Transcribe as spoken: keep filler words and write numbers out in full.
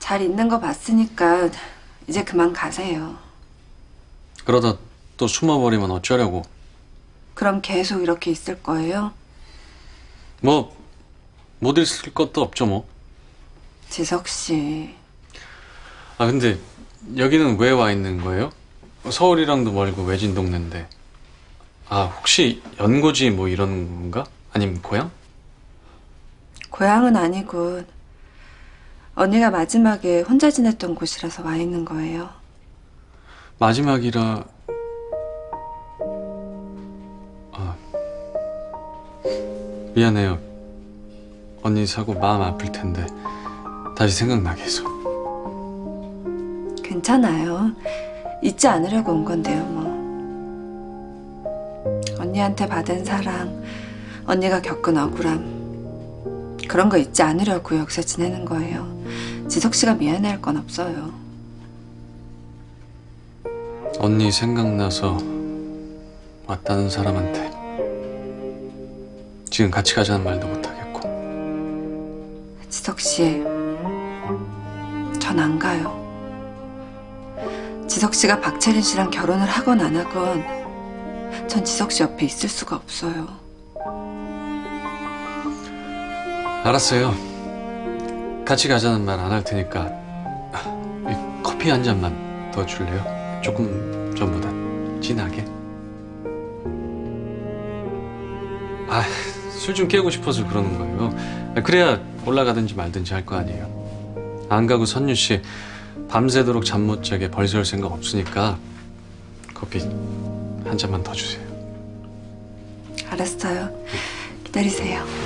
잘 있는 거 봤으니까 이제 그만 가세요. 그러다 또 숨어버리면 어쩌려고. 그럼 계속 이렇게 있을 거예요? 뭐 못 있을 것도 없죠 뭐. 지석 씨. 아 근데 여기는 왜 와 있는 거예요? 서울이랑도 멀고 외진 동네인데. 아 혹시 연고지 뭐 이런 건가? 아니면 고향? 고향은 아니고 언니가 마지막에 혼자 지냈던 곳이라서 와 있는 거예요. 마지막이라... 아 미안해요. 언니 사고 마음 아플 텐데 다시 생각나게 해서. 괜찮아요. 잊지 않으려고 온 건데요, 뭐. 언니한테 받은 사랑, 언니가 겪은 억울함, 그런 거 잊지 않으려고 여기서 지내는 거예요. 지석 씨가 미안해할 건 없어요. 언니 생각나서 왔다는 사람한테 지금 같이 가자는 말도 못하겠고. 지석 씨, 전 안 가요. 지석 씨가 박채린 씨랑 결혼을 하건 안 하건 전 지석 씨 옆에 있을 수가 없어요. 알았어요. 같이 가자는 말 안 할 테니까 커피 한 잔만 더 줄래요? 조금 전보다 진하게. 아, 술 좀 깨고 싶어서 그러는 거예요. 그래야 올라가든지 말든지 할 거 아니에요. 안 가고 선유 씨 밤새도록 잠 못 자게 벌써올 생각 없으니까 커피 한 잔만 더 주세요. 알았어요. 기다리세요.